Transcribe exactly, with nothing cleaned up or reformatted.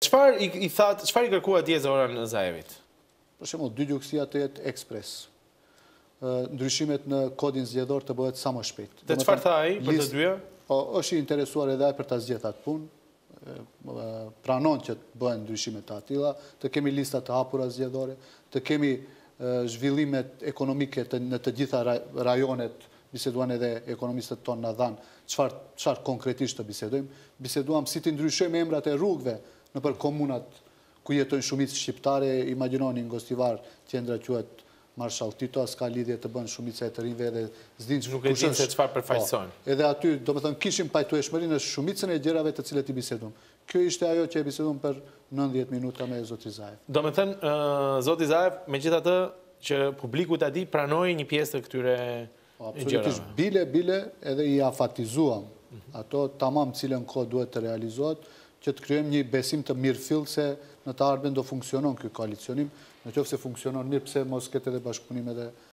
Çfarë i, i thatë, çfarë i kërkua dje Zoran Zaevit? Për shembull, dy gjukësia të jetë ekspres. Ndryshimet në kodin zgjedhor të bëhet sa më shpejt. Dhe çfarë tha ai për të dyja? Po, është i interesuar edhe ai për ta zgjedhur atë punë. Pranon që të bëhen ndryshime të atilla, të kemi lista të hapura zgjedhore, të kemi zhvillimet ekonomike të, në të gjitha rajonet, biseduan edhe ekonomistët tonë në dhanë, çfarë konkretisht të bisedojmë. Biseduam si të ndryshojmë emrat e rrugëve në për komunat ku jetojnë shumicë shqiptare, imagjinoni në Gostivar, qendra quhet Marshall Tito, s'ka lidhje të bën shumica e të rinjve dhe s'din nuk e din se çfarë përfaqësojnë. Edhe aty, domethënë, kishim pajtueshmërinë në shumicën e gjërave të cilat i bisedum. Kjo ishte ajo që e bisedum për nëntëdhjetë minuta me zoti Zaev. Domethënë, uh, zoti Zaev, megjithatë që publiku ta di, pranoi një pjesë të këtyre gjërave. Absolutisht, bile bile edhe i afatizuam ato tamam cilën kohë duhet të realizohet, që të krijojmë një besim të mirëfill se në të ardhmen do funksionon ky koalicionim, në qoftë se funksionon mirë, pse mos ketë edhe bashkëpunim edhe